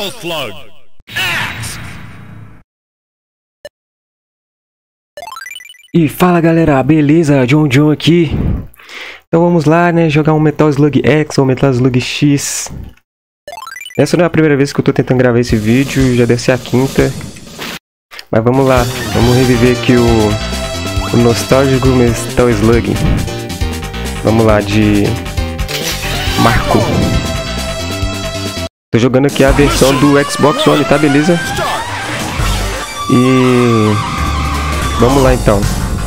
Metal Slug. Axe. E fala galera, beleza? John aqui. Então vamos lá, né, jogar um Metal Slug X ou Metal Slug X. Essa não é a primeira vez que eu tô tentando gravar esse vídeo, já deve ser a quinta. Mas vamos lá, vamos reviver aqui o nostálgico Metal Slug. Vamos lá, de Marco. Tô jogando aqui a versão do Xbox One, tá beleza? E vamos lá então.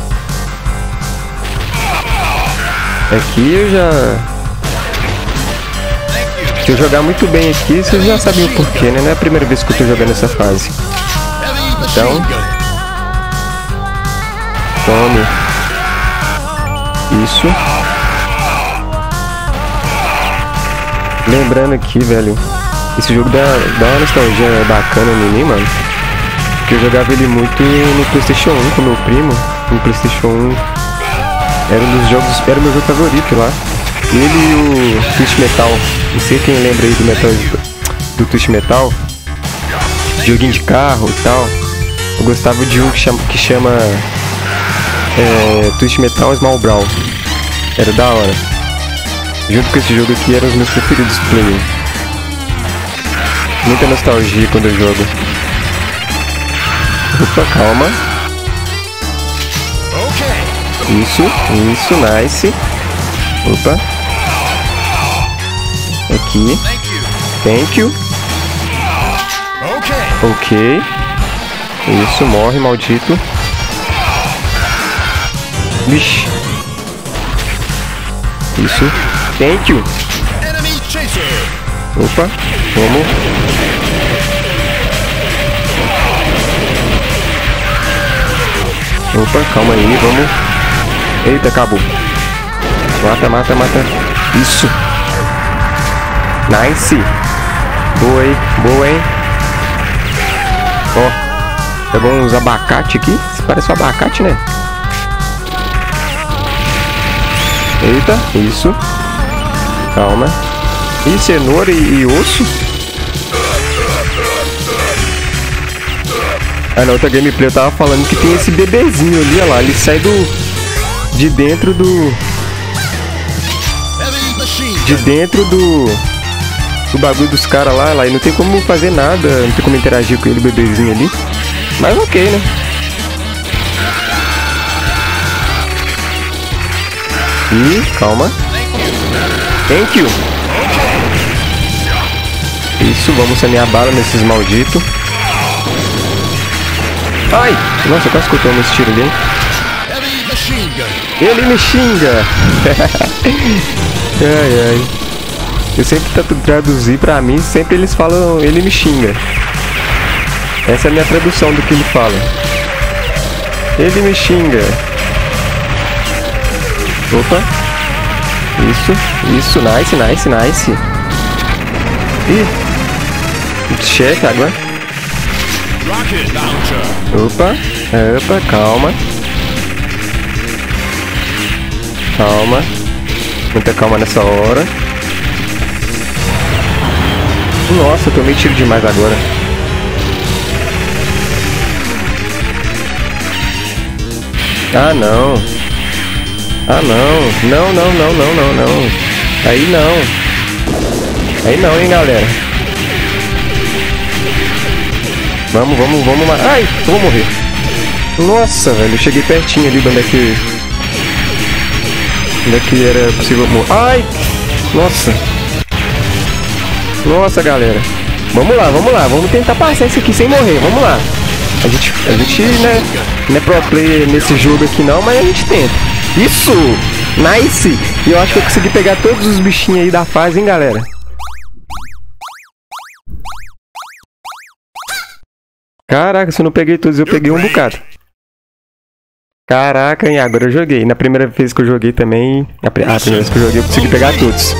Aqui eu já... Se eu jogar muito bem aqui, vocês já sabem o porquê, né? Não é a primeira vez que eu tô jogando essa fase. Então... Tome. Isso. Lembrando aqui, velho, esse jogo dá uma nostalgia bacana em mim, mano. Porque eu jogava ele muito no PlayStation 1 com meu primo. No PlayStation 1 era um dos jogos, era o meu jogo favorito lá. Ele e o Twist Metal. Não sei quem lembra aí do Twist Metal. Joguinho de carro e tal. Eu gostava de um que chama Twist Metal Small Brawl. Era da hora. Junto com esse jogo aqui eram os meus preferidos do Play 1. Muita nostalgia quando eu jogo. Opa, calma. Isso, nice. Opa. Aqui. Thank you. Ok. Isso, morre, maldito. Vixe. Isso. Thank you. Opa, vamos. Opa, calma aí, vamos. Eita, acabou. Mata. Isso. Nice. Boa, hein. Ó, pegou uns abacate aqui. Isso parece um abacate, né? Eita, isso. Calma. E cenoura e osso? Ah, na outra gameplay eu tava falando que tem esse bebezinho ali, olha lá. Ele sai de dentro do bagulho dos caras lá. E não tem como fazer nada, não tem como interagir com ele, o bebezinho ali. Mas ok, né? E calma. Thank you. Isso, vamos sanear bala nesses malditos. Ai! Nossa, quase que eu tomo esse tiro ali, hein? Ele me xinga! Ai. Eu sempre tento traduzir pra mim, sempre eles falam ele me xinga. Essa é a minha tradução do que ele fala. Ele me xinga. Opa. Isso, nice. Ih. Check agora. Opa, calma. Muita calma nessa hora. Nossa, eu tomei tiro demais agora. Ah, não. Não. Aí não, hein, galera. Vamos. Ai, eu vou morrer. Nossa, velho, eu cheguei pertinho ali de onde é que era possível morrer. Ai, nossa, galera. Vamos lá. Vamos tentar passar isso aqui sem morrer. Vamos lá. A gente né, não é pro player nesse jogo aqui não, mas a gente tenta. Isso! Nice! E eu acho que eu consegui pegar todos os bichinhos aí da fase, hein, galera? Caraca, se eu não peguei todos, eu peguei um bocado. Caraca, hein? Agora eu joguei. Na primeira vez que eu joguei também... A primeira vez que eu joguei, eu consegui pegar todos.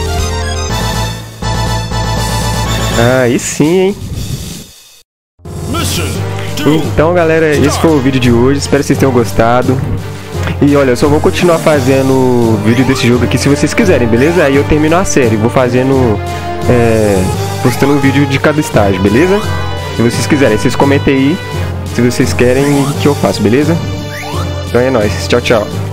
Aí sim, hein? Então, galera, esse foi o vídeo de hoje. Espero que vocês tenham gostado. E olha, eu só vou continuar fazendo vídeo desse jogo aqui se vocês quiserem, beleza? Aí eu termino a série. Vou fazendo postando um vídeo de cada estágio, beleza? Se vocês quiserem, vocês comentem aí se vocês querem que eu faça, beleza? Então é nóis, tchau, tchau.